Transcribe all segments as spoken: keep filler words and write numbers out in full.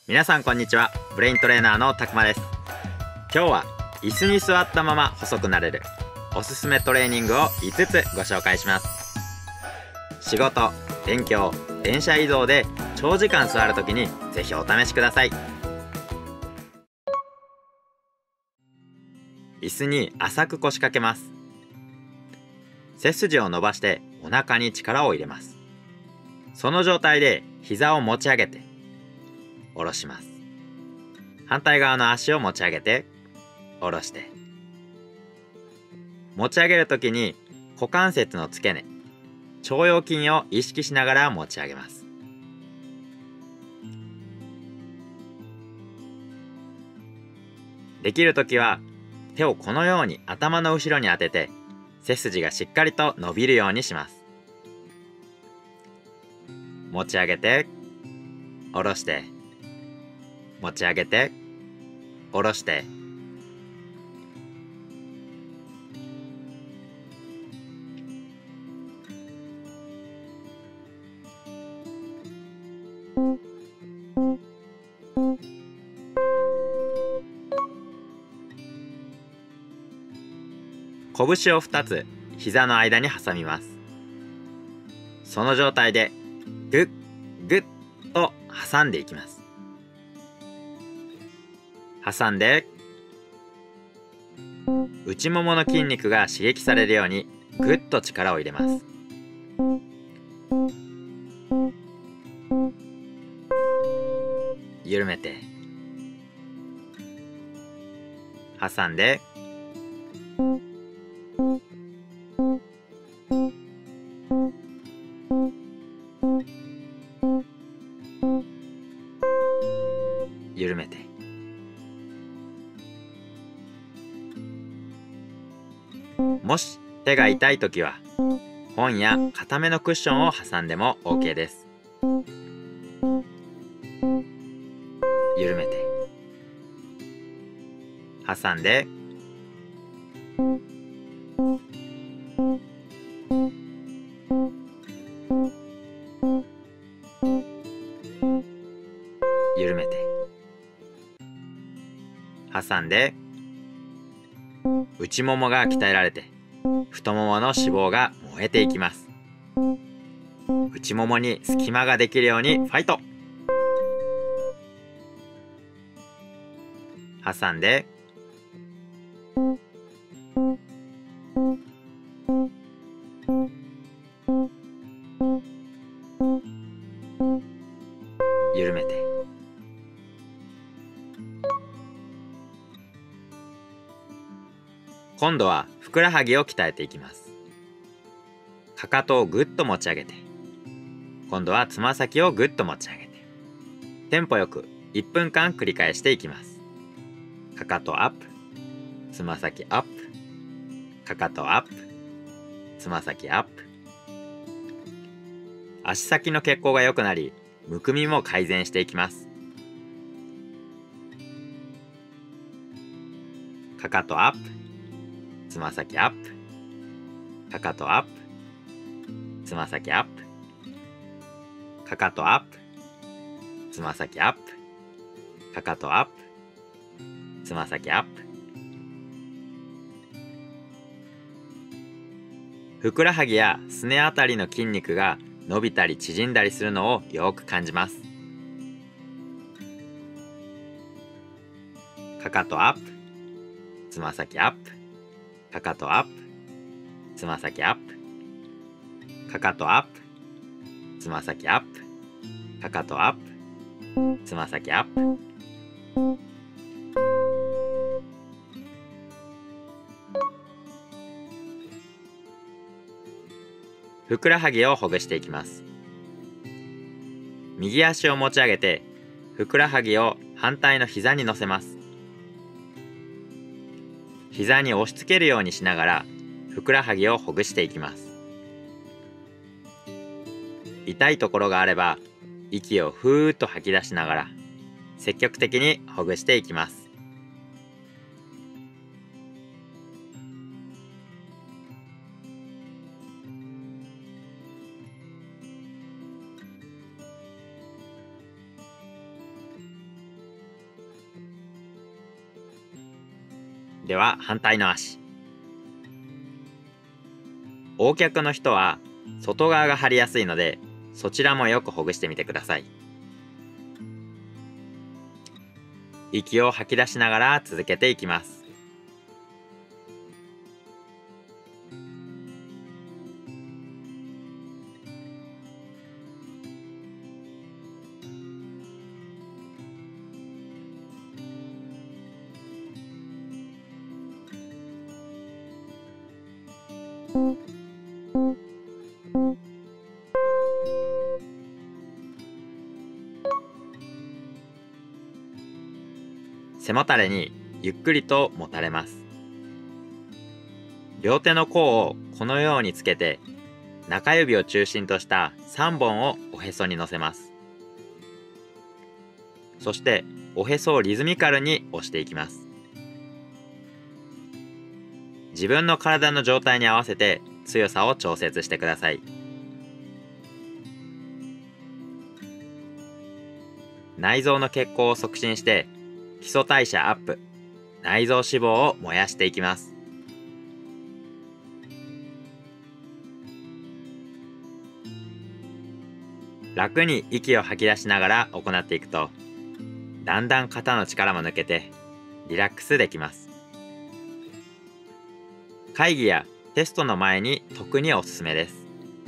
皆さんこんにちは。ブレイントレーナーのたくまです。今日は椅子に座ったまま細くなれるおすすめトレーニングをいつつご紹介します。仕事、勉強、電車移動で長時間座るときにぜひお試しください。椅子に浅く腰掛けます。背筋を伸ばしてお腹に力を入れます。その状態で膝を持ち上げて下ろします。反対側の足を持ち上げて下ろして、持ち上げるときに股関節の付け根、腸腰筋を意識しながら持ち上げます。できるときは手をこのように頭の後ろに当てて背筋がしっかりと伸びるようにします。持ち上げて下ろして、持ち上げて下ろして、拳をふたつ膝の間に挟みます。その状態でグッグッと挟んでいきます。挟んで内ももの筋肉が刺激されるようにグッと力を入れます。緩めて挟んで緩めてもし手が痛いときは本や固めのクッションを挟んでも オーケー です。緩めて挟んで緩めて挟んで、内ももが鍛えられて太ももの脂肪が燃えていきます。内ももに隙間ができるようにファイト。挟んで緩めて今度はふくらはぎを鍛えていきます。かかとをぐっと持ち上げて、今度はつま先をぐっと持ち上げて、テンポよくいっぷんかん繰り返していきます。かかとアップ、つま先アップ、かかとアップ、つま先アップ。足先の血行が良くなり、むくみも改善していきます。かかとアップ、つま先アップ、かかとアップ、つま先アップ、かかとアップ、つま先アップ、かかとアップ、つま先アップ。ふくらはぎやすねあたりの筋肉が伸びたり縮んだりするのをよく感じます。かかとアップ、つま先アップ、かかとアップ、つま先アップ、かかとアップ、つま先アップ、かかとアップ、つま先アップ。ふくらはぎをほぐしていきます。右足を持ち上げてふくらはぎを反対の膝に乗せます。膝に押し付けるようにしながらふくらはぎをほぐしていきます。痛いところがあれば息をふーっと吐き出しながら積極的にほぐしていきます。 では反対の足。横脚の人は外側が張りやすいので、そちらもよくほぐしてみてください。息を吐き出しながら続けていきます。背もたれにゆっくりともたれます。両手の甲をこのようにつけて、中指を中心としたさんぼんをおへそに乗せます。そしておへそをリズミカルに押していきます。自分の体の状態に合わせて強さを調節してください。内臓の血行を促進して基礎代謝アップ、内臓脂肪を燃やしていきます。楽に息を吐き出しながら行っていくと、だんだん肩の力も抜けてリラックスできます。会議やテストの前に特におすすめです。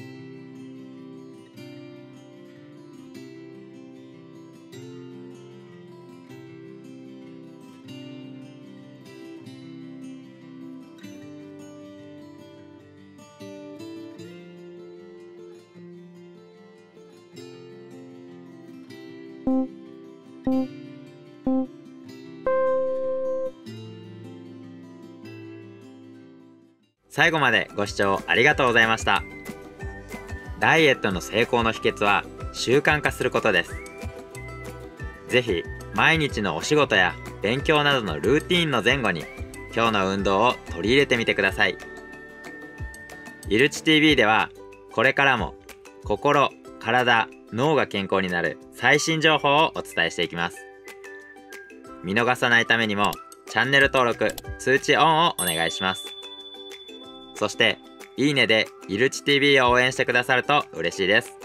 最後までご視聴ありがとうございました。ダイエットの成功の秘訣は習慣化することです。ぜひ毎日のお仕事や勉強などのルーティーンの前後に今日の運動を取り入れてみてください。ゆるち ティーブイ ではこれからも心、体、脳が健康になる最新情報をお伝えしていきます。見逃さないためにもチャンネル登録、通知オンをお願いします。そしていいねでゆるち ティーブイ を応援してくださると嬉しいです。